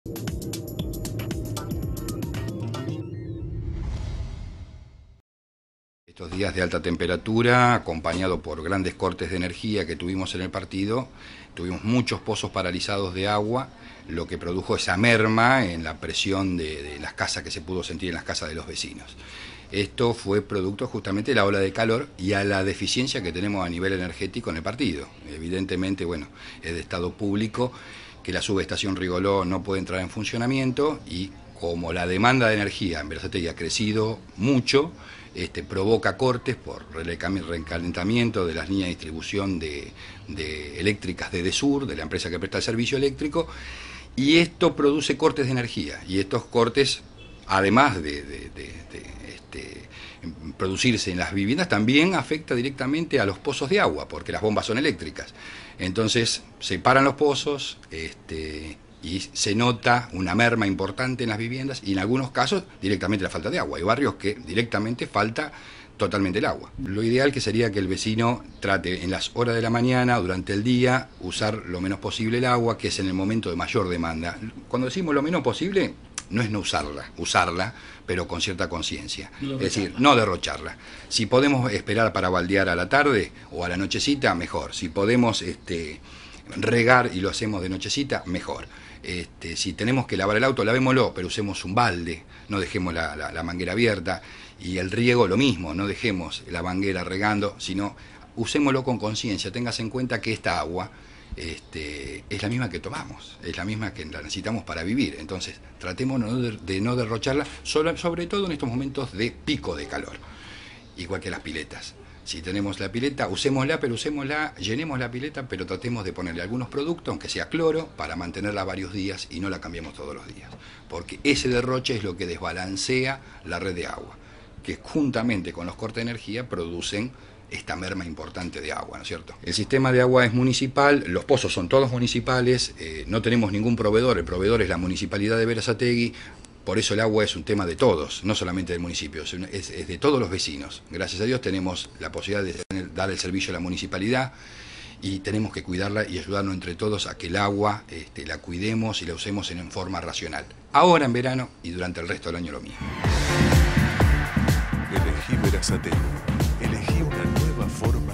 Estos días de alta temperatura, acompañado por grandes cortes de energía que tuvimos en el partido, tuvimos muchos pozos paralizados de agua, lo que produjo esa merma en la presión de las casas que se pudo sentir en las casas de los vecinos. Esto fue producto justamente de la ola de calor y a la deficiencia que tenemos a nivel energético en el partido. Evidentemente, bueno, es de estado público que la subestación Rigoló no puede entrar en funcionamiento y como la demanda de energía en Berazategui ha crecido mucho, provoca cortes por recalentamiento de las líneas de distribución de eléctricas de Edesur, de la empresa que presta el servicio eléctrico, y esto produce cortes de energía. Y estos cortes, además de producirse en las viviendas, también afecta directamente a los pozos de agua, porque las bombas son eléctricas. Entonces se paran los pozos, y se nota una merma importante en las viviendas y en algunos casos directamente la falta de agua. Hay barrios que directamente falta totalmente el agua. Lo ideal que sería que el vecino trate en las horas de la mañana, durante el día, usar lo menos posible el agua, que es en el momento de mayor demanda. Cuando decimos lo menos posible, no es no usarla, pero con cierta conciencia. Es decir, no derrocharla. Si podemos esperar para baldear a la tarde o a la nochecita, mejor. Si podemos regar y lo hacemos de nochecita, mejor. Si tenemos que lavar el auto, lavémoslo, pero usemos un balde, no dejemos la manguera abierta. Y el riego lo mismo, no dejemos la manguera regando, sino usémoslo con conciencia. Téngase en cuenta que esta agua es la misma que tomamos, es la misma que la necesitamos para vivir. Entonces, tratemos de no derrocharla, sobre todo en estos momentos de pico de calor, igual que las piletas. Si tenemos la pileta, usémosla, pero llenemos la pileta, pero tratemos de ponerle algunos productos, aunque sea cloro, para mantenerla varios días y no la cambiemos todos los días. Porque ese derroche es lo que desbalancea la red de agua, que juntamente con los cortes de energía producen esta merma importante de agua, ¿no es cierto? El sistema de agua es municipal, los pozos son todos municipales, no tenemos ningún proveedor, el proveedor es la Municipalidad de Berazategui. Por eso el agua es un tema de todos, no solamente del municipio, es de todos los vecinos. Gracias a Dios tenemos la posibilidad de dar el servicio a la municipalidad y tenemos que cuidarla y ayudarnos entre todos a que el agua la cuidemos y la usemos en forma racional. Ahora en verano y durante el resto del año lo mismo. Elegí Berazategui, elegí una nueva forma